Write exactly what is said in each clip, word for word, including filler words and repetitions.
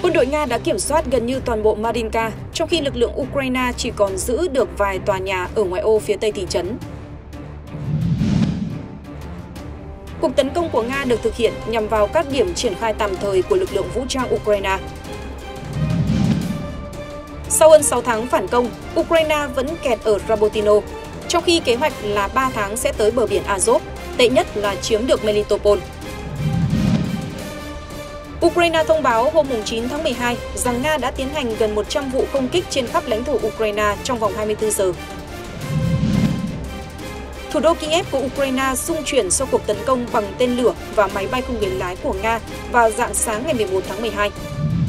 Quân đội Nga đã kiểm soát gần như toàn bộ Marinka, trong khi lực lượng Ukraine chỉ còn giữ được vài tòa nhà ở ngoại ô phía tây thị trấn. Cuộc tấn công của Nga được thực hiện nhằm vào các điểm triển khai tạm thời của lực lượng vũ trang Ukraine. Sau hơn sáu tháng phản công, Ukraine vẫn kẹt ở Rabotino, trong khi kế hoạch là ba tháng sẽ tới bờ biển Azov, tệ nhất là chiếm được Melitopol. Ukraine thông báo hôm chín tháng mười hai rằng Nga đã tiến hành gần một trăm vụ không kích trên khắp lãnh thổ Ukraine trong vòng hai mươi tư giờ. Thủ đô Kiev của Ukraine xung chuyển sau cuộc tấn công bằng tên lửa và máy bay không người lái của Nga vào rạng sáng ngày mười một tháng mười hai.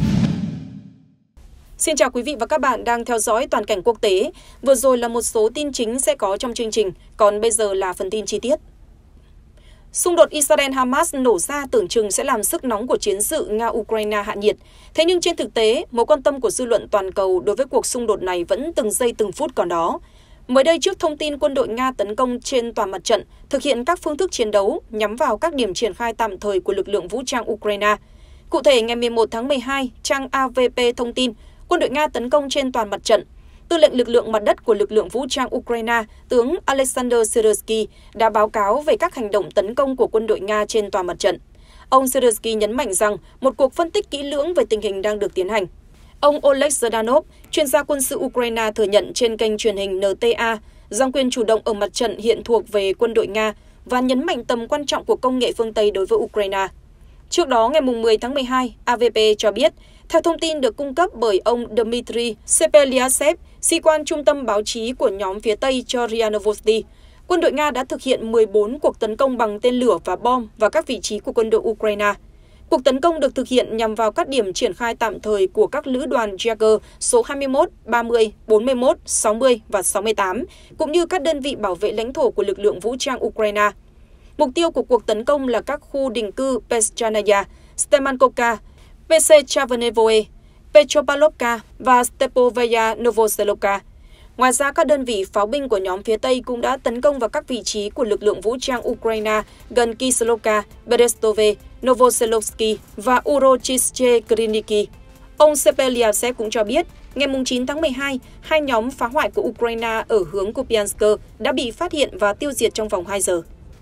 Xin chào quý vị và các bạn đang theo dõi Toàn cảnh quốc tế. Vừa rồi là một số tin chính sẽ có trong chương trình, còn bây giờ là phần tin chi tiết. Xung đột Israel-Hamas nổ ra tưởng chừng sẽ làm sức nóng của chiến sự Nga-Ukraine hạ nhiệt. Thế nhưng trên thực tế, mối quan tâm của dư luận toàn cầu đối với cuộc xung đột này vẫn từng giây từng phút còn đó. Mới đây, trước thông tin quân đội Nga tấn công trên toàn mặt trận, thực hiện các phương thức chiến đấu nhắm vào các điểm triển khai tạm thời của lực lượng vũ trang Ukraine. Cụ thể, ngày mười một tháng mười hai, trang a vê pê thông tin quân đội Nga tấn công trên toàn mặt trận. Tư lệnh lực lượng mặt đất của lực lượng vũ trang Ukraine, tướng Alexander Syrsky, đã báo cáo về các hành động tấn công của quân đội Nga trên toàn mặt trận. Ông Syrsky nhấn mạnh rằng một cuộc phân tích kỹ lưỡng về tình hình đang được tiến hành. Ông Oleg Zdanov, chuyên gia quân sự Ukraine, thừa nhận trên kênh truyền hình en tê a rằng quyền chủ động ở mặt trận hiện thuộc về quân đội Nga và nhấn mạnh tầm quan trọng của công nghệ phương Tây đối với Ukraine. Trước đó, ngày mười tháng mười hai, a vê pê cho biết, theo thông tin được cung cấp bởi ông Dmitry Sepeliasev, sĩ quan trung tâm báo chí của nhóm phía Tây cho rê a Novosti, quân đội Nga đã thực hiện mười bốn cuộc tấn công bằng tên lửa và bom vào các vị trí của quân đội Ukraine. Cuộc tấn công được thực hiện nhằm vào các điểm triển khai tạm thời của các lữ đoàn Jager số hai mươi mốt, ba mươi, bốn mươi mốt, sáu mươi và sáu mươi tám, cũng như các đơn vị bảo vệ lãnh thổ của lực lượng vũ trang Ukraine. Mục tiêu của cuộc tấn công là các khu định cư Pestranaya, Stemankovka, pê xê Chavernevoe, Petropavlovka và Stepovaya Novoselovka. Ngoài ra, các đơn vị pháo binh của nhóm phía Tây cũng đã tấn công vào các vị trí của lực lượng vũ trang Ukraine gần Kislovka, Berestove, Novoselovsky và Urochistche Kryniki. Ông Sepeliasev cũng cho biết, ngày chín tháng mười hai, hai nhóm phá hoại của Ukraine ở hướng Kupiansk đã bị phát hiện và tiêu diệt trong vòng hai giờ.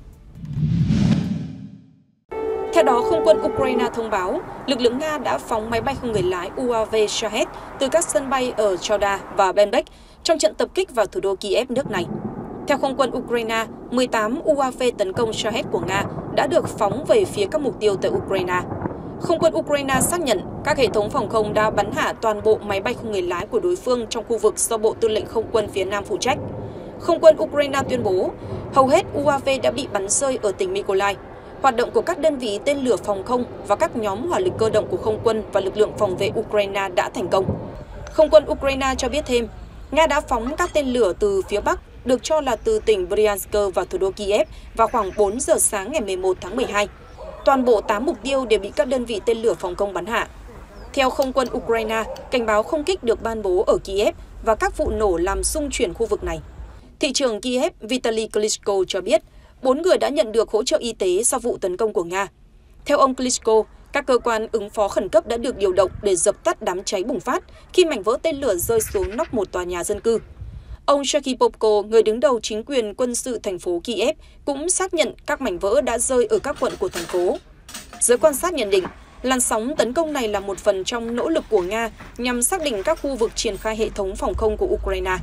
Theo đó, không quân Ukraine thông báo, lực lượng Nga đã phóng máy bay không người lái u a vê Shahed từ các sân bay ở Chauda và Benbek trong trận tập kích vào thủ đô Kiev nước này. Theo không quân Ukraine, mười tám u a vê tấn công Shahed của Nga đã được phóng về phía các mục tiêu tại Ukraine. Không quân Ukraine xác nhận các hệ thống phòng không đã bắn hạ toàn bộ máy bay không người lái của đối phương trong khu vực do Bộ Tư lệnh Không quân phía Nam phụ trách. Không quân Ukraine tuyên bố, hầu hết u a vê đã bị bắn rơi ở tỉnh Mykolaiv. Hoạt động của các đơn vị tên lửa phòng không và các nhóm hỏa lực cơ động của không quân và lực lượng phòng vệ Ukraine đã thành công. Không quân Ukraine cho biết thêm, Nga đã phóng các tên lửa từ phía Bắc, được cho là từ tỉnh Bryansk vào thủ đô Kiev vào khoảng bốn giờ sáng ngày mười một tháng mười hai. Toàn bộ tám mục tiêu đều bị các đơn vị tên lửa phòng không bắn hạ. Theo không quân Ukraine, cảnh báo không kích được ban bố ở Kiev và các vụ nổ làm xung chuyển khu vực này. Thị trưởng Kiev Vitaly Klitschko cho biết, bốn người đã nhận được hỗ trợ y tế sau vụ tấn công của Nga. Theo ông Klitschko, các cơ quan ứng phó khẩn cấp đã được điều động để dập tắt đám cháy bùng phát khi mảnh vỡ tên lửa rơi xuống nóc một tòa nhà dân cư. Ông Serhiy Popko, người đứng đầu chính quyền quân sự thành phố Kiev, cũng xác nhận các mảnh vỡ đã rơi ở các quận của thành phố. Giới quan sát nhận định, làn sóng tấn công này là một phần trong nỗ lực của Nga nhằm xác định các khu vực triển khai hệ thống phòng không của Ukraine.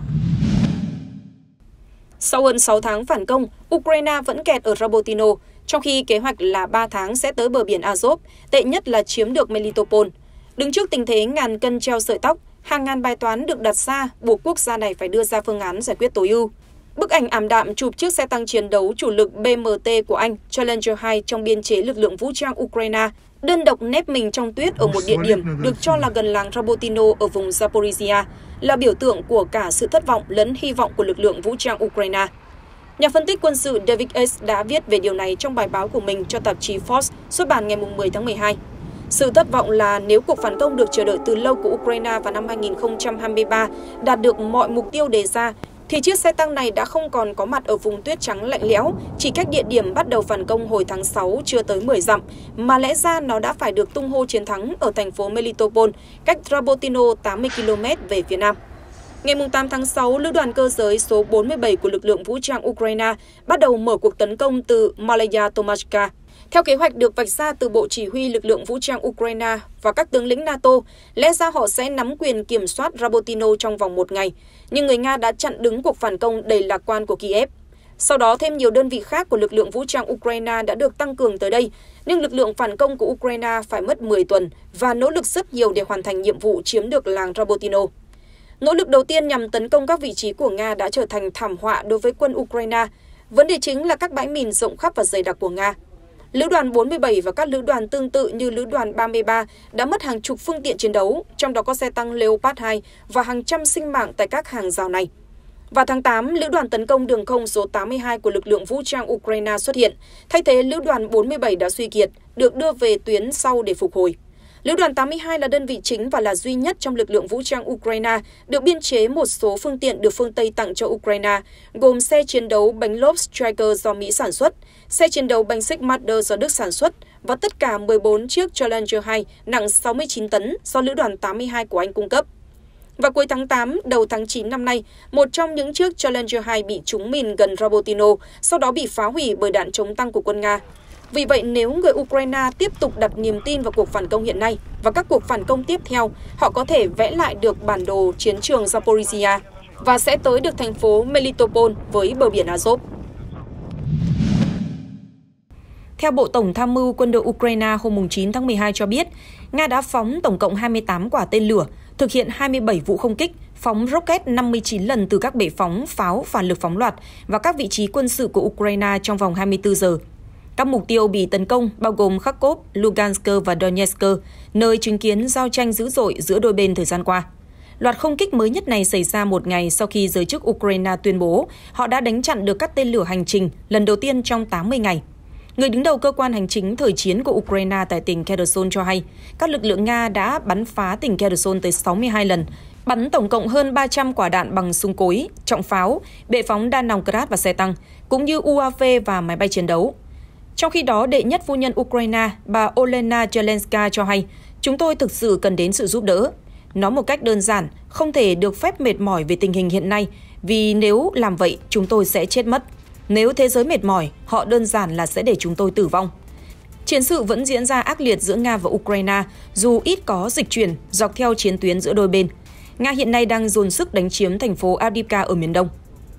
Sau hơn sáu tháng phản công, Ukraine vẫn kẹt ở Rabotino, trong khi kế hoạch là ba tháng sẽ tới bờ biển Azov, tệ nhất là chiếm được Melitopol. Đứng trước tình thế ngàn cân treo sợi tóc, hàng ngàn bài toán được đặt ra buộc quốc gia này phải đưa ra phương án giải quyết tối ưu. Bức ảnh ảm đạm chụp chiếc xe tăng chiến đấu chủ lực bê em tê của Anh Challenger hai trong biên chế lực lượng vũ trang Ukraine đơn độc nép mình trong tuyết ở một địa điểm được cho là gần làng Rabotino ở vùng Zaporizhia, là biểu tượng của cả sự thất vọng lẫn hy vọng của lực lượng vũ trang Ukraine. Nhà phân tích quân sự David Ace đã viết về điều này trong bài báo của mình cho tạp chí Forbes xuất bản ngày mười tháng mười hai. Sự thất vọng là nếu cuộc phản công được chờ đợi từ lâu của Ukraine vào năm hai nghìn không trăm hai mươi ba đạt được mọi mục tiêu đề ra, thì chiếc xe tăng này đã không còn có mặt ở vùng tuyết trắng lạnh lẽo, chỉ cách địa điểm bắt đầu phản công hồi tháng sáu chưa tới mười dặm, mà lẽ ra nó đã phải được tung hô chiến thắng ở thành phố Melitopol, cách Drabotino tám mươi ki lô mét về phía nam. Ngày tám tháng sáu, Lữ đoàn cơ giới số bốn mươi bảy của lực lượng vũ trang Ukraine bắt đầu mở cuộc tấn công từ Malaya Tomashka. Theo kế hoạch được vạch ra từ Bộ Chỉ huy lực lượng vũ trang Ukraine và các tướng lĩnh NATO, lẽ ra họ sẽ nắm quyền kiểm soát Drabotino trong vòng một ngày, nhưng người Nga đã chặn đứng cuộc phản công đầy lạc quan của Kiev. Sau đó, thêm nhiều đơn vị khác của lực lượng vũ trang Ukraine đã được tăng cường tới đây, nhưng lực lượng phản công của Ukraine phải mất mười tuần và nỗ lực rất nhiều để hoàn thành nhiệm vụ chiếm được làng Drabotino. Nỗ lực đầu tiên nhằm tấn công các vị trí của Nga đã trở thành thảm họa đối với quân Ukraine. Vấn đề chính là các bãi mìn rộng khắp và dày đặc của Nga. Lữ đoàn bốn mươi bảy và các lữ đoàn tương tự như lữ đoàn ba mươi ba đã mất hàng chục phương tiện chiến đấu, trong đó có xe tăng Leopard hai và hàng trăm sinh mạng tại các hàng rào này. Vào tháng tám, lữ đoàn tấn công đường không số tám mươi hai của lực lượng vũ trang Ukraine xuất hiện, thay thế lữ đoàn bốn mươi bảy đã suy kiệt, được đưa về tuyến sau để phục hồi. Lữ đoàn tám mươi hai là đơn vị chính và là duy nhất trong lực lượng vũ trang Ukraine được biên chế một số phương tiện được phương Tây tặng cho Ukraine, gồm xe chiến đấu bánh lốp Striker do Mỹ sản xuất, xe chiến đấu bánh xích Marder do Đức sản xuất và tất cả mười bốn chiếc Challenger hai nặng sáu mươi chín tấn do lữ đoàn tám mươi hai của Anh cung cấp. Vào cuối tháng tám, đầu tháng chín năm nay, một trong những chiếc Challenger hai bị trúng mìn gần Drabotino, sau đó bị phá hủy bởi đạn chống tăng của quân Nga. Vì vậy, nếu người Ukraine tiếp tục đặt niềm tin vào cuộc phản công hiện nay và các cuộc phản công tiếp theo, họ có thể vẽ lại được bản đồ chiến trường Zaporizhia và sẽ tới được thành phố Melitopol với bờ biển Azov. Theo Bộ Tổng tham mưu quân đội Ukraine hôm chín tháng mười hai cho biết, Nga đã phóng tổng cộng hai mươi tám quả tên lửa, thực hiện hai mươi bảy vụ không kích, phóng rocket năm mươi chín lần từ các bệ phóng, pháo, phản lực phóng loạt và các vị trí quân sự của Ukraine trong vòng hai mươi tư giờ. Các mục tiêu bị tấn công bao gồm Kharkov, Lugansk và Donetsk, nơi chứng kiến giao tranh dữ dội giữa đôi bên thời gian qua. Loạt không kích mới nhất này xảy ra một ngày sau khi giới chức Ukraine tuyên bố họ đã đánh chặn được các tên lửa hành trình lần đầu tiên trong tám mươi ngày. Người đứng đầu cơ quan hành chính thời chiến của Ukraine tại tỉnh Kherson cho hay, các lực lượng Nga đã bắn phá tỉnh Kherson tới sáu mươi hai lần, bắn tổng cộng hơn ba trăm quả đạn bằng súng cối, trọng pháo, bệ phóng đa nòng Grad và xe tăng, cũng như u a vê và máy bay chiến đấu. Trong khi đó, đệ nhất phu nhân Ukraine, bà Olena Zelenska cho hay, chúng tôi thực sự cần đến sự giúp đỡ. Nói một cách đơn giản, không thể được phép mệt mỏi về tình hình hiện nay, vì nếu làm vậy, chúng tôi sẽ chết mất. Nếu thế giới mệt mỏi, họ đơn giản là sẽ để chúng tôi tử vong. Chiến sự vẫn diễn ra ác liệt giữa Nga và Ukraine, dù ít có dịch chuyển dọc theo chiến tuyến giữa đôi bên. Nga hiện nay đang dồn sức đánh chiếm thành phố Avdiivka ở miền đông.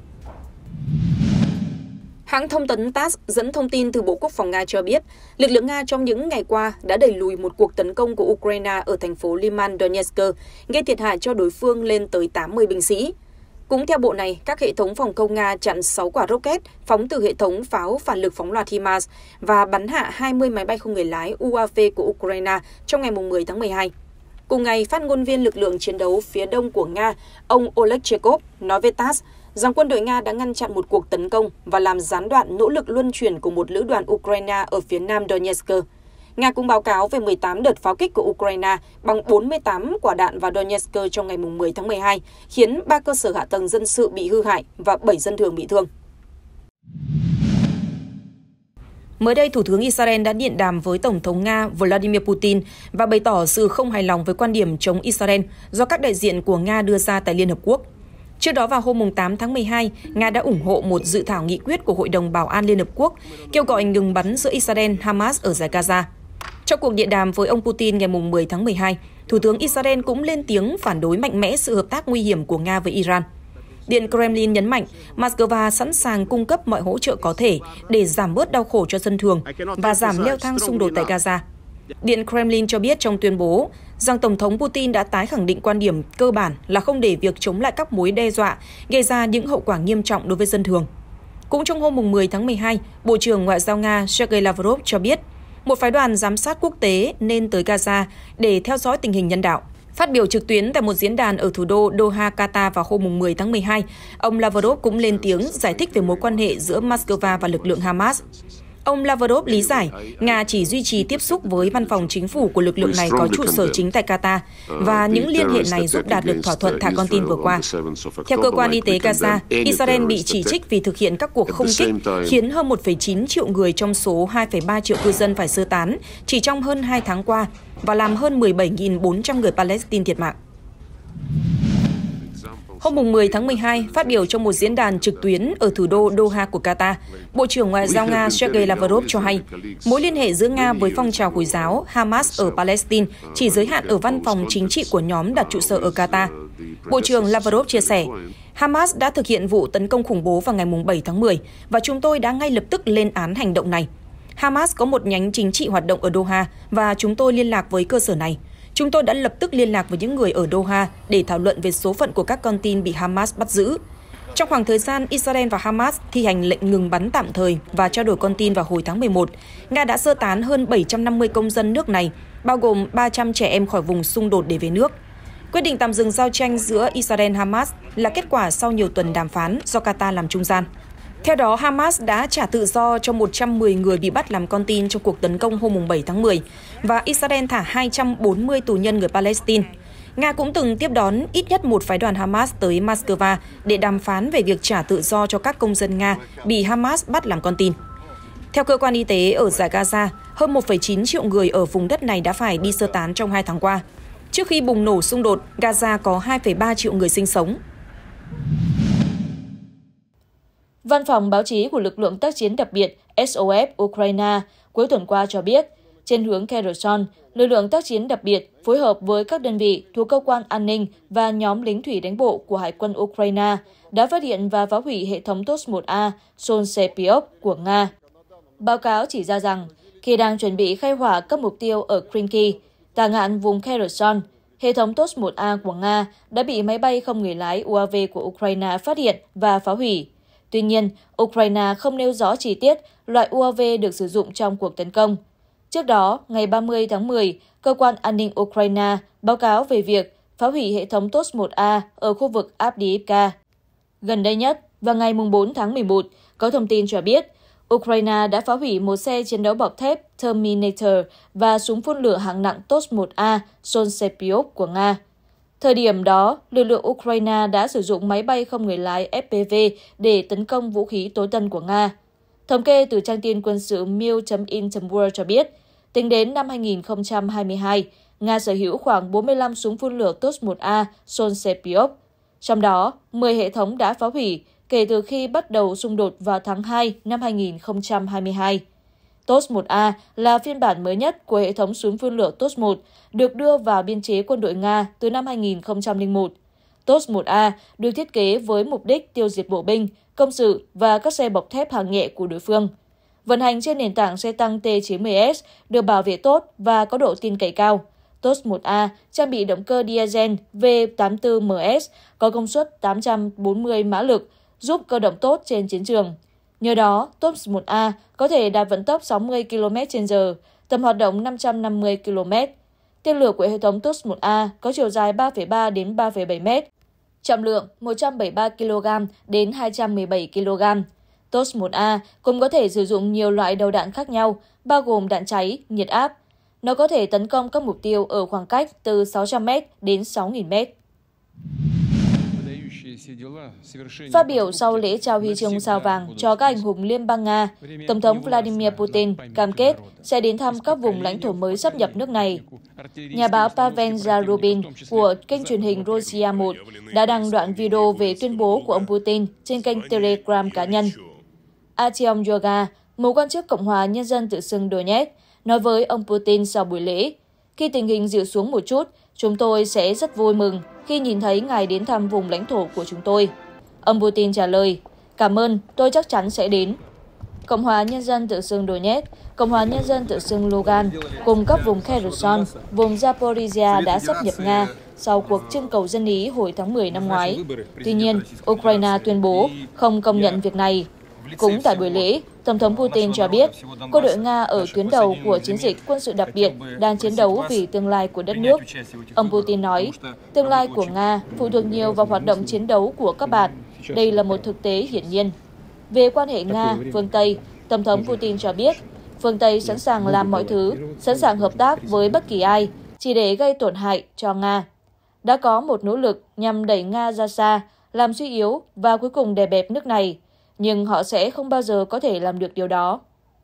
Hãng thông tấn tát ét dẫn thông tin từ Bộ Quốc phòng Nga cho biết, lực lượng Nga trong những ngày qua đã đẩy lùi một cuộc tấn công của Ukraine ở thành phố Liman Donetsk, gây thiệt hại cho đối phương lên tới tám mươi binh sĩ. Cũng theo bộ này, các hệ thống phòng không Nga chặn sáu quả rocket phóng từ hệ thống pháo phản lực phóng loạt HIMARS và bắn hạ hai mươi máy bay không người lái u a vê của Ukraine trong ngày mười tháng mười hai. Cùng ngày, phát ngôn viên lực lượng chiến đấu phía đông của Nga, ông Oleg Chekov, nói với tát ét rằng quân đội Nga đã ngăn chặn một cuộc tấn công và làm gián đoạn nỗ lực luân chuyển của một lữ đoàn Ukraine ở phía nam Donetsk. Nga cũng báo cáo về mười tám đợt pháo kích của Ukraine bằng bốn mươi tám quả đạn vào Donetsk trong ngày mười tháng mười hai, khiến ba cơ sở hạ tầng dân sự bị hư hại và bảy dân thường bị thương. Mới đây, Thủ tướng Israel đã điện đàm với Tổng thống Nga Vladimir Putin và bày tỏ sự không hài lòng với quan điểm chống Israel do các đại diện của Nga đưa ra tại Liên Hợp Quốc. Trước đó vào hôm tám tháng mười hai, Nga đã ủng hộ một dự thảo nghị quyết của Hội đồng Bảo an Liên Hợp Quốc kêu gọi ngừng bắn giữa Israel-Hamas ở dải Gaza. Trong cuộc điện đàm với ông Putin ngày mười tháng mười hai, Thủ tướng Israel cũng lên tiếng phản đối mạnh mẽ sự hợp tác nguy hiểm của Nga với Iran. Điện Kremlin nhấn mạnh Moscow sẵn sàng cung cấp mọi hỗ trợ có thể để giảm bớt đau khổ cho dân thường và giảm leo thang xung đột tại Gaza. Điện Kremlin cho biết trong tuyên bố rằng Tổng thống Putin đã tái khẳng định quan điểm cơ bản là không để việc chống lại các mối đe dọa gây ra những hậu quả nghiêm trọng đối với dân thường. Cũng trong hôm mười tháng mười hai, Bộ trưởng Ngoại giao Nga Sergei Lavrov cho biết một phái đoàn giám sát quốc tế nên tới Gaza để theo dõi tình hình nhân đạo. Phát biểu trực tuyến tại một diễn đàn ở thủ đô Doha, Qatar vào hôm mười tháng mười hai, ông Lavrov cũng lên tiếng giải thích về mối quan hệ giữa Moscow và lực lượng Hamas. Ông Lavrov lý giải, Nga chỉ duy trì tiếp xúc với văn phòng chính phủ của lực lượng này có trụ sở chính tại Qatar, và những liên hệ này giúp đạt được thỏa thuận thả con tin vừa qua. Theo cơ quan y tế Gaza, Israel bị chỉ trích vì thực hiện các cuộc không kích, khiến hơn một phẩy chín triệu người trong số hai phẩy ba triệu cư dân phải sơ tán chỉ trong hơn hai tháng qua, và làm hơn mười bảy nghìn bốn trăm người Palestine thiệt mạng. Hôm mười tháng mười hai, phát biểu trong một diễn đàn trực tuyến ở thủ đô Doha của Qatar, Bộ trưởng Ngoại giao Nga Sergei Lavrov cho hay, mối liên hệ giữa Nga với phong trào Hồi giáo Hamas ở Palestine chỉ giới hạn ở văn phòng chính trị của nhóm đặt trụ sở ở Qatar. Bộ trưởng Lavrov chia sẻ, Hamas đã thực hiện vụ tấn công khủng bố vào ngày bảy tháng mười, và chúng tôi đã ngay lập tức lên án hành động này. Hamas có một nhánh chính trị hoạt động ở Doha, và chúng tôi liên lạc với cơ sở này. Chúng tôi đã lập tức liên lạc với những người ở Doha để thảo luận về số phận của các con tin bị Hamas bắt giữ. Trong khoảng thời gian Israel và Hamas thi hành lệnh ngừng bắn tạm thời và trao đổi con tin vào hồi tháng mười một, Nga đã sơ tán hơn bảy trăm năm mươi công dân nước này, bao gồm ba trăm trẻ em khỏi vùng xung đột để về nước. Quyết định tạm dừng giao tranh giữa Israel và Hamas là kết quả sau nhiều tuần đàm phán do Qatar làm trung gian. Theo đó, Hamas đã trả tự do cho một trăm mười người bị bắt làm con tin trong cuộc tấn công hôm bảy tháng mười, và Israel thả hai trăm bốn mươi tù nhân người Palestine. Nga cũng từng tiếp đón ít nhất một phái đoàn Hamas tới Moscow để đàm phán về việc trả tự do cho các công dân Nga bị Hamas bắt làm con tin. Theo cơ quan y tế ở Dải Gaza, hơn một phẩy chín triệu người ở vùng đất này đã phải đi sơ tán trong hai tháng qua. Trước khi bùng nổ xung đột, Gaza có hai phẩy ba triệu người sinh sống. Văn phòng báo chí của lực lượng tác chiến đặc biệt S O F Ukraine cuối tuần qua cho biết, trên hướng Kherson, lực lượng tác chiến đặc biệt phối hợp với các đơn vị thuộc cơ quan an ninh và nhóm lính thủy đánh bộ của Hải quân Ukraine đã phát hiện và phá hủy hệ thống Tos một A Solsepiov của Nga. Báo cáo chỉ ra rằng, khi đang chuẩn bị khai hỏa các mục tiêu ở Krinky, tả ngạn vùng Kherson, hệ thống Tos một A của Nga đã bị máy bay không người lái U A V của Ukraine phát hiện và phá hủy. Tuy nhiên, Ukraine không nêu rõ chi tiết loại U A V được sử dụng trong cuộc tấn công. Trước đó, ngày ba mươi tháng mười, Cơ quan An ninh Ukraine báo cáo về việc phá hủy hệ thống Tos một A ở khu vực Avdiivka. Gần đây nhất, vào ngày bốn tháng mười một, có thông tin cho biết Ukraine đã phá hủy một xe chiến đấu bọc thép Terminator và súng phun lửa hạng nặng Tos một A Solsepiov của Nga. Thời điểm đó, lực lượng Ukraine đã sử dụng máy bay không người lái F P V để tấn công vũ khí tối tân của Nga. Thống kê từ trang tin quân sự mil chấm in chấm world cho biết, tính đến năm hai nghìn không trăm hai mươi hai, Nga sở hữu khoảng bốn mươi lăm súng phun lửa Tos một A Solsepiov. Trong đó, mười hệ thống đã phá hủy kể từ khi bắt đầu xung đột vào tháng hai năm hai nghìn không trăm hai mươi hai. Tos một A là phiên bản mới nhất của hệ thống súng phun lửa Tos một, được đưa vào biên chế quân đội Nga từ năm hai nghìn không trăm lẻ một. Tos một A được thiết kế với mục đích tiêu diệt bộ binh, công sự và các xe bọc thép hạng nhẹ của đối phương. Vận hành trên nền tảng xe tăng T chín mươi S được bảo vệ tốt và có độ tin cậy cao. Tos một A trang bị động cơ diesel V tám mươi tư M S có công suất tám trăm bốn mươi mã lực, giúp cơ động tốt trên chiến trường. Nhờ đó, Tos một A có thể đạt vận tốc sáu mươi ki lô mét trên giờ, tầm hoạt động năm trăm năm mươi ki lô mét. Tên lửa của hệ thống Tos một A có chiều dài ba phẩy ba đến ba phẩy bảy mét, trọng lượng một trăm bảy mươi ba ki lô gam đến hai trăm mười bảy ki lô gam. Tos một A cũng có thể sử dụng nhiều loại đầu đạn khác nhau, bao gồm đạn cháy, nhiệt áp. Nó có thể tấn công các mục tiêu ở khoảng cách từ sáu trăm mét đến sáu nghìn mét. Phát biểu sau lễ trao huy chương sao vàng cho các anh hùng Liên bang Nga, Tổng thống Vladimir Putin cam kết sẽ đến thăm các vùng lãnh thổ mới sáp nhập nước này. Nhà báo Pavel Zarubin của kênh truyền hình Russia một đã đăng đoạn video về tuyên bố của ông Putin trên kênh Telegram cá nhân. Artyom Yoga, một quan chức Cộng hòa Nhân dân tự xưng Donetsk, nói với ông Putin sau buổi lễ, khi tình hình dịu xuống một chút, chúng tôi sẽ rất vui mừng khi nhìn thấy ngài đến thăm vùng lãnh thổ của chúng tôi. Ông Putin trả lời, cảm ơn, tôi chắc chắn sẽ đến. Cộng hòa Nhân dân tự xưng Donetsk, Cộng hòa Nhân dân tự xưng Lugan cùng các vùng Kherson, vùng Zaporizhia đã sáp nhập Nga sau cuộc trưng cầu dân ý hồi tháng mười năm ngoái. Tuy nhiên, Ukraine tuyên bố không công nhận việc này. Cũng tại buổi lễ, Tổng thống Putin cho biết quân đội Nga ở tuyến đầu của chiến dịch quân sự đặc biệt đang chiến đấu vì tương lai của đất nước. Ông Putin nói, tương lai của Nga phụ thuộc nhiều vào hoạt động chiến đấu của các bạn. Đây là một thực tế hiển nhiên. Về quan hệ Nga, phương Tây, Tổng thống Putin cho biết, phương Tây sẵn sàng làm mọi thứ, sẵn sàng hợp tác với bất kỳ ai, chỉ để gây tổn hại cho Nga. Đã có một nỗ lực nhằm đẩy Nga ra xa, làm suy yếu và cuối cùng đè bẹp nước này, nhưng họ sẽ không bao giờ có thể làm được điều đó.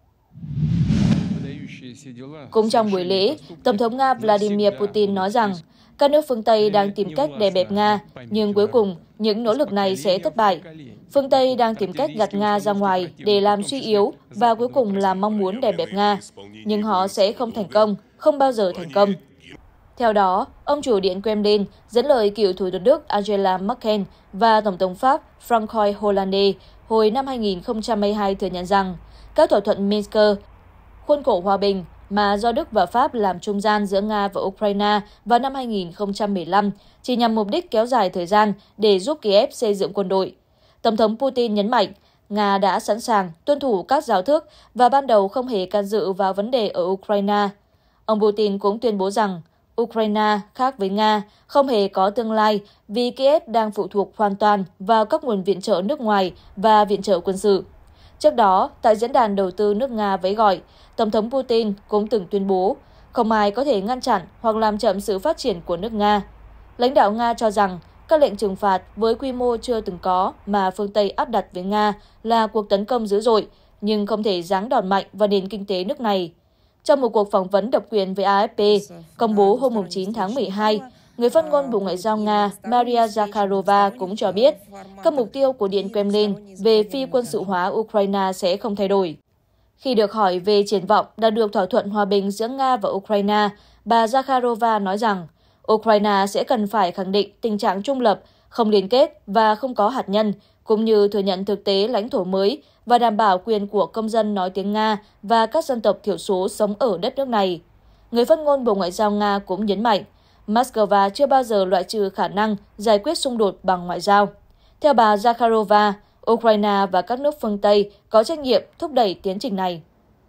Cũng trong buổi lễ, Tổng thống Nga Vladimir Putin nói rằng các nước phương Tây đang tìm cách đè bẹp Nga, nhưng cuối cùng những nỗ lực này sẽ thất bại. Phương Tây đang tìm cách gạt Nga ra ngoài để làm suy yếu và cuối cùng là mong muốn đè bẹp Nga, nhưng họ sẽ không thành công, không bao giờ thành công. Theo đó, ông chủ Điện Kremlin dẫn lời cựu Thủ tướng Đức Angela Merkel và Tổng thống Pháp François Hollande hồi năm hai nghìn không trăm hai mươi hai thừa nhận rằng các thỏa thuận Minsk, khuôn khổ hòa bình mà do Đức và Pháp làm trung gian giữa Nga và Ukraine vào năm hai nghìn không trăm mười lăm chỉ nhằm mục đích kéo dài thời gian để giúp Kiev xây dựng quân đội. Tổng thống Putin nhấn mạnh, Nga đã sẵn sàng tuân thủ các giáo thức và ban đầu không hề can dự vào vấn đề ở Ukraine. Ông Putin cũng tuyên bố rằng Ukraine khác với Nga không hề có tương lai vì Kiev đang phụ thuộc hoàn toàn vào các nguồn viện trợ nước ngoài và viện trợ quân sự. Trước đó, tại diễn đàn đầu tư nước Nga với gọi, Tổng thống Putin cũng từng tuyên bố không ai có thể ngăn chặn hoặc làm chậm sự phát triển của nước Nga. Lãnh đạo Nga cho rằng các lệnh trừng phạt với quy mô chưa từng có mà phương Tây áp đặt với Nga là cuộc tấn công dữ dội, nhưng không thể giáng đòn mạnh vào nền kinh tế nước này. Trong một cuộc phỏng vấn độc quyền với a ép pê, công bố hôm chín tháng mười hai, người phát ngôn Bộ Ngoại giao Nga Maria Zakharova cũng cho biết các mục tiêu của Điện Kremlin về phi quân sự hóa Ukraine sẽ không thay đổi. Khi được hỏi về triển vọng đạt được thỏa thuận hòa bình giữa Nga và Ukraine, bà Zakharova nói rằng Ukraine sẽ cần phải khẳng định tình trạng trung lập, không liên kết và không có hạt nhân, cũng như thừa nhận thực tế lãnh thổ mới và đảm bảo quyền của công dân nói tiếng Nga và các dân tộc thiểu số sống ở đất nước này. Người phát ngôn Bộ Ngoại giao Nga cũng nhấn mạnh, Moscow chưa bao giờ loại trừ khả năng giải quyết xung đột bằng ngoại giao. Theo bà Zakharova, Ukraine và các nước phương Tây có trách nhiệm thúc đẩy tiến trình này.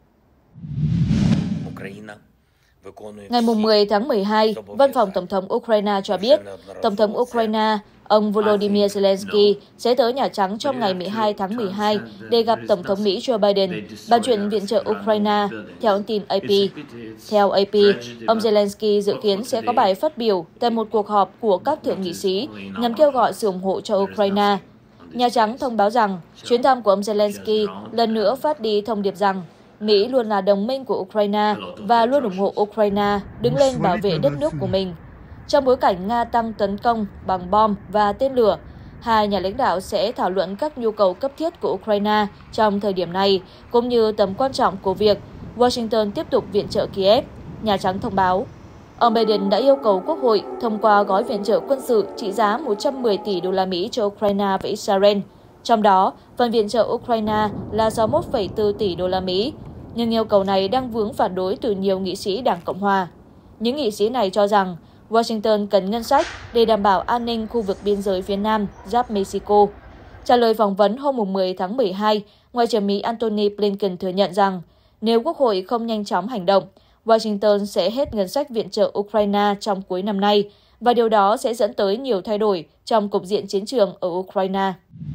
Ngày mười tháng mười hai, Văn phòng Tổng thống Ukraine cho biết, Tổng thống Ukraine ông Volodymyr Zelensky sẽ tới Nhà Trắng trong ngày mười hai tháng mười hai để gặp Tổng thống Mỹ Joe Biden, bàn chuyện viện trợ Ukraine, theo tin a pê. Theo a pê, ông Zelensky dự kiến sẽ có bài phát biểu tại một cuộc họp của các thượng nghị sĩ nhằm kêu gọi sự ủng hộ cho Ukraine. Nhà Trắng thông báo rằng chuyến thăm của ông Zelensky lần nữa phát đi thông điệp rằng Mỹ luôn là đồng minh của Ukraine và luôn ủng hộ Ukraine đứng lên bảo vệ đất nước của mình. Trong bối cảnh Nga tăng tấn công bằng bom và tên lửa, hai nhà lãnh đạo sẽ thảo luận các nhu cầu cấp thiết của Ukraine trong thời điểm này, cũng như tầm quan trọng của việc Washington tiếp tục viện trợ Kiev, Nhà Trắng thông báo. Ông Biden đã yêu cầu Quốc hội thông qua gói viện trợ quân sự trị giá một trăm mười tỷ đô la Mỹ cho Ukraine và Israel. Trong đó, phần viện trợ Ukraine là sáu mươi mốt phẩy bốn tỷ đô la Mỹ, nhưng yêu cầu này đang vướng phản đối từ nhiều nghị sĩ Đảng Cộng hòa. Những nghị sĩ này cho rằng Washington cần ngân sách để đảm bảo an ninh khu vực biên giới phía Nam, giáp Mexico. Trả lời phỏng vấn hôm mười tháng mười hai, Ngoại trưởng Mỹ Antony Blinken thừa nhận rằng nếu Quốc hội không nhanh chóng hành động, Washington sẽ hết ngân sách viện trợ Ukraine trong cuối năm nay, và điều đó sẽ dẫn tới nhiều thay đổi trong cục diện chiến trường ở Ukraine.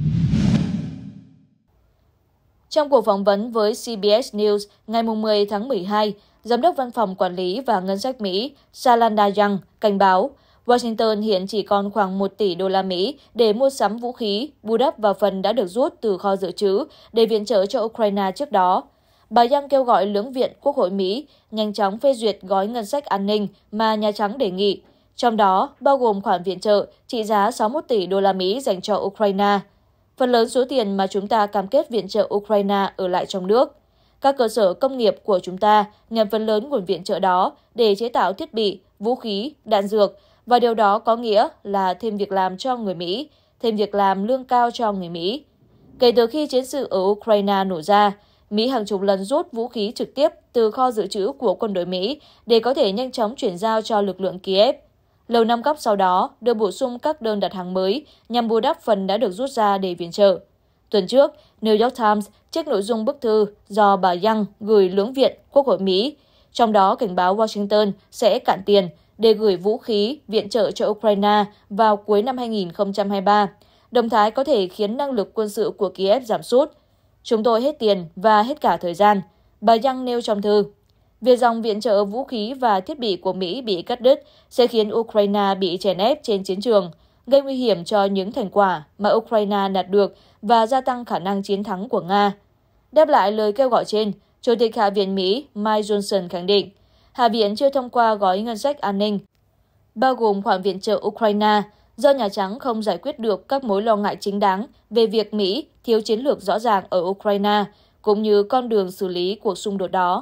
Trong cuộc phỏng vấn với xê bê ét News ngày mười tháng mười hai, Giám đốc Văn phòng Quản lý và Ngân sách Mỹ Shalanda Young cảnh báo Washington hiện chỉ còn khoảng một tỷ đô la Mỹ để mua sắm vũ khí, bù đắp vào phần đã được rút từ kho dự trữ để viện trợ cho Ukraine trước đó. Bà Young kêu gọi lưỡng viện Quốc hội Mỹ nhanh chóng phê duyệt gói ngân sách an ninh mà Nhà Trắng đề nghị, trong đó bao gồm khoản viện trợ trị giá sáu mươi mốt tỷ đô la Mỹ dành cho Ukraine. Phần lớn số tiền mà chúng ta cam kết viện trợ Ukraine ở lại trong nước. Các cơ sở công nghiệp của chúng ta nhận phần lớn nguồn viện trợ đó để chế tạo thiết bị, vũ khí, đạn dược, và điều đó có nghĩa là thêm việc làm cho người Mỹ, thêm việc làm lương cao cho người Mỹ. Kể từ khi chiến sự ở Ukraine nổ ra, Mỹ hàng chục lần rút vũ khí trực tiếp từ kho dự trữ của quân đội Mỹ để có thể nhanh chóng chuyển giao cho lực lượng Kiev. Lầu Năm Góc sau đó đưa bổ sung các đơn đặt hàng mới nhằm bù đắp phần đã được rút ra để viện trợ. Tuần trước, New York Times trích nội dung bức thư do bà Young gửi lưỡng viện Quốc hội Mỹ, trong đó cảnh báo Washington sẽ cạn tiền để gửi vũ khí viện trợ cho Ukraine vào cuối năm hai nghìn không trăm hai mươi ba, đồng thời có thể khiến năng lực quân sự của Kiev giảm sút. Chúng tôi hết tiền và hết cả thời gian, bà Young nêu trong thư. Việc dòng viện trợ vũ khí và thiết bị của Mỹ bị cắt đứt sẽ khiến Ukraine bị chèn ép trên chiến trường, gây nguy hiểm cho những thành quả mà Ukraine đạt được và gia tăng khả năng chiến thắng của Nga. Đáp lại lời kêu gọi trên, Chủ tịch Hạ viện Mỹ Mike Johnson khẳng định, Hạ viện chưa thông qua gói ngân sách an ninh, bao gồm khoản viện trợ Ukraine, do Nhà Trắng không giải quyết được các mối lo ngại chính đáng về việc Mỹ thiếu chiến lược rõ ràng ở Ukraine, cũng như con đường xử lý cuộc xung đột đó.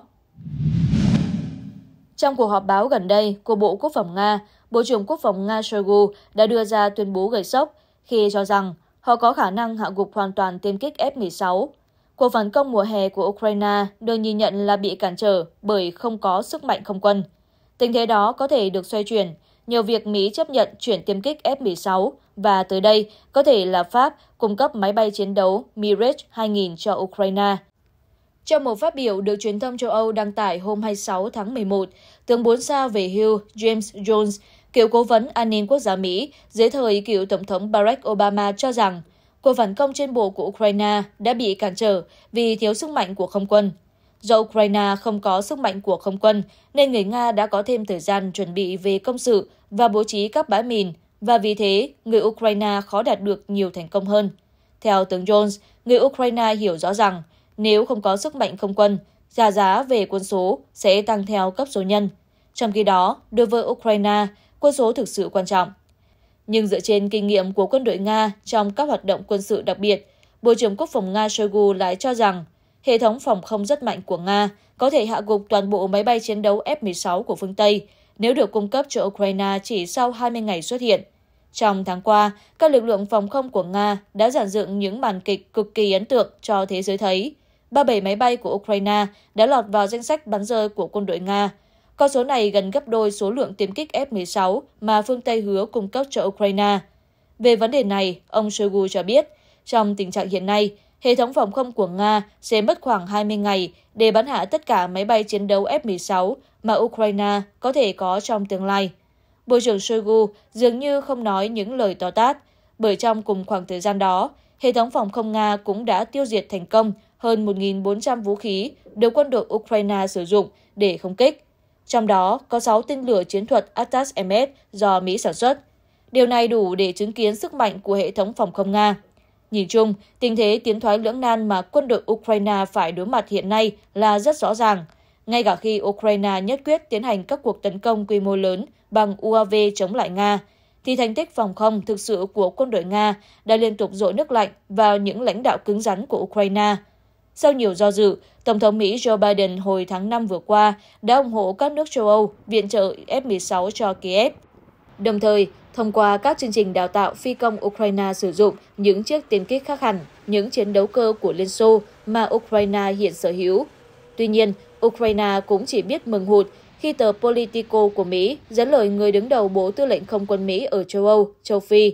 Trong cuộc họp báo gần đây của Bộ Quốc phòng Nga, Bộ trưởng Quốc phòng Nga Shoigu đã đưa ra tuyên bố gây sốc khi cho rằng họ có khả năng hạ gục hoàn toàn tiêm kích F mười sáu. Cuộc phản công mùa hè của Ukraine được nhìn nhận là bị cản trở bởi không có sức mạnh không quân. Tình thế đó có thể được xoay chuyển nhờ việc Mỹ chấp nhận chuyển tiêm kích F mười sáu và tới đây có thể là Pháp cung cấp máy bay chiến đấu Mirage hai nghìn cho Ukraine. Trong một phát biểu được truyền thông châu Âu đăng tải hôm hai mươi sáu tháng mười một, tướng bốn sao về hưu James Jones, cựu cố vấn an ninh quốc gia Mỹ dưới thời cựu Tổng thống Barack Obama cho rằng cuộc phản công trên bộ của Ukraine đã bị cản trở vì thiếu sức mạnh của không quân. Do Ukraine không có sức mạnh của không quân, nên người Nga đã có thêm thời gian chuẩn bị về công sự và bố trí các bãi mìn, và vì thế, người Ukraine khó đạt được nhiều thành công hơn. Theo tướng Jones, người Ukraine hiểu rõ rằng nếu không có sức mạnh không quân, giá giá về quân số sẽ tăng theo cấp số nhân. Trong khi đó, đối với Ukraine, quân số thực sự quan trọng. Nhưng dựa trên kinh nghiệm của quân đội Nga trong các hoạt động quân sự đặc biệt, Bộ trưởng Quốc phòng Nga Shoigu lại cho rằng hệ thống phòng không rất mạnh của Nga có thể hạ gục toàn bộ máy bay chiến đấu F mười sáu của phương Tây nếu được cung cấp cho Ukraine chỉ sau hai mươi ngày xuất hiện. Trong tháng qua, các lực lượng phòng không của Nga đã dàn dựng những màn kịch cực kỳ ấn tượng cho thế giới thấy. ba mươi bảy máy bay của Ukraine đã lọt vào danh sách bắn rơi của quân đội Nga. Con số này gần gấp đôi số lượng tiêm kích F mười sáu mà phương Tây hứa cung cấp cho Ukraine. Về vấn đề này, ông Shoigu cho biết, trong tình trạng hiện nay, hệ thống phòng không của Nga sẽ mất khoảng hai mươi ngày để bắn hạ tất cả máy bay chiến đấu F mười sáu mà Ukraine có thể có trong tương lai. Bộ trưởng Shoigu dường như không nói những lời to tát, bởi trong cùng khoảng thời gian đó, hệ thống phòng không Nga cũng đã tiêu diệt thành công hơn một nghìn bốn trăm vũ khí được quân đội Ukraine sử dụng để không kích. Trong đó có sáu tên lửa chiến thuật Atas-M S do Mỹ sản xuất. Điều này đủ để chứng kiến sức mạnh của hệ thống phòng không Nga. Nhìn chung, tình thế tiến thoái lưỡng nan mà quân đội Ukraine phải đối mặt hiện nay là rất rõ ràng. Ngay cả khi Ukraine nhất quyết tiến hành các cuộc tấn công quy mô lớn bằng u a vê chống lại Nga, thì thành tích phòng không thực sự của quân đội Nga đã liên tục dội nước lạnh vào những lãnh đạo cứng rắn của Ukraine. Sau nhiều do dự, Tổng thống Mỹ Joe Biden hồi tháng năm vừa qua đã ủng hộ các nước châu Âu viện trợ F mười sáu cho Kiev. Đồng thời, thông qua các chương trình đào tạo phi công Ukraine sử dụng những chiếc tiêm kích khác hẳn những chiến đấu cơ của Liên Xô mà Ukraine hiện sở hữu. Tuy nhiên, Ukraine cũng chỉ biết mừng hụt khi tờ Politico của Mỹ dẫn lời người đứng đầu Bộ Tư lệnh Không quân Mỹ ở châu Âu, châu Phi,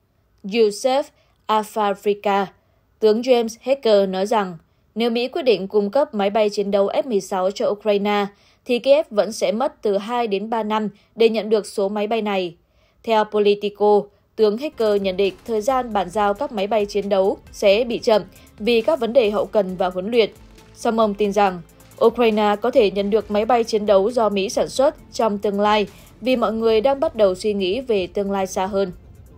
Youssef Al-Afrika. Tướng James Hacker nói rằng nếu Mỹ quyết định cung cấp máy bay chiến đấu F mười sáu cho Ukraine, thì Kiev vẫn sẽ mất từ hai đến ba năm để nhận được số máy bay này. Theo Politico, tướng Hacker nhận định thời gian bàn giao các máy bay chiến đấu sẽ bị chậm vì các vấn đề hậu cần và huấn luyện. Song ông tin rằng Ukraine có thể nhận được máy bay chiến đấu do Mỹ sản xuất trong tương lai vì mọi người đang bắt đầu suy nghĩ về tương lai xa hơn.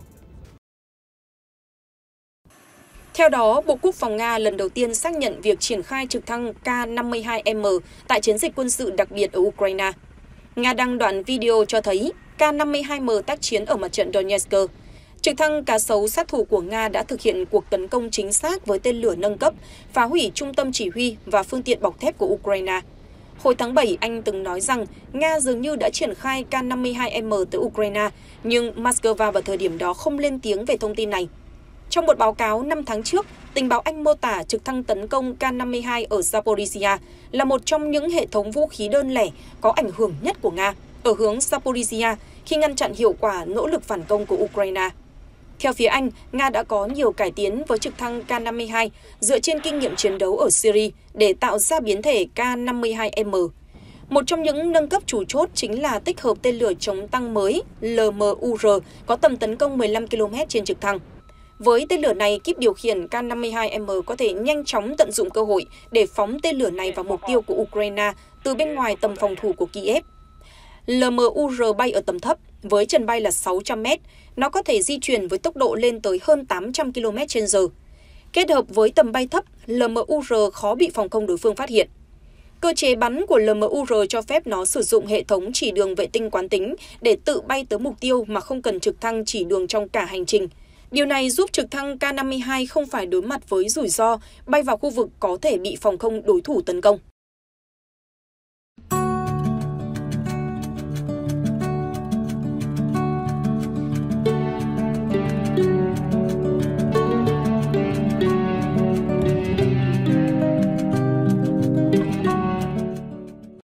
Theo đó, Bộ Quốc phòng Nga lần đầu tiên xác nhận việc triển khai trực thăng K năm mươi hai M tại chiến dịch quân sự đặc biệt ở Ukraine. Nga đăng đoạn video cho thấy K năm mươi hai M tác chiến ở mặt trận Donetsk. Trực thăng cá sấu sát thủ của Nga đã thực hiện cuộc tấn công chính xác với tên lửa nâng cấp, phá hủy trung tâm chỉ huy và phương tiện bọc thép của Ukraine. Hồi tháng bảy, anh từng nói rằng Nga dường như đã triển khai K năm mươi hai M tới Ukraine, nhưng Moscow vào thời điểm đó không lên tiếng về thông tin này. Trong một báo cáo năm tháng trước, tình báo Anh mô tả trực thăng tấn công K năm mươi hai ở Zaporizhia là một trong những hệ thống vũ khí đơn lẻ có ảnh hưởng nhất của Nga ở hướng Zaporizhia khi ngăn chặn hiệu quả nỗ lực phản công của Ukraine. Theo phía Anh, Nga đã có nhiều cải tiến với trực thăng K năm mươi hai dựa trên kinh nghiệm chiến đấu ở Syria để tạo ra biến thể K năm mươi hai M. Một trong những nâng cấp chủ chốt chính là tích hợp tên lửa chống tăng mới L M U R có tầm tấn công mười lăm ki lô mét trên trực thăng. Với tên lửa này, kíp điều khiển K năm mươi hai M có thể nhanh chóng tận dụng cơ hội để phóng tên lửa này vào mục tiêu của Ukraine từ bên ngoài tầm phòng thủ của Kiev. L M U R bay ở tầm thấp, với trần bay là sáu trăm mét, nó có thể di chuyển với tốc độ lên tới hơn tám trăm ki lô mét trên giờ. Kết hợp với tầm bay thấp, L M U R khó bị phòng không đối phương phát hiện. Cơ chế bắn của L M U R cho phép nó sử dụng hệ thống chỉ đường vệ tinh quán tính để tự bay tới mục tiêu mà không cần trực thăng chỉ đường trong cả hành trình. Điều này giúp trực thăng K năm mươi hai không phải đối mặt với rủi ro bay vào khu vực có thể bị phòng không đối thủ tấn công.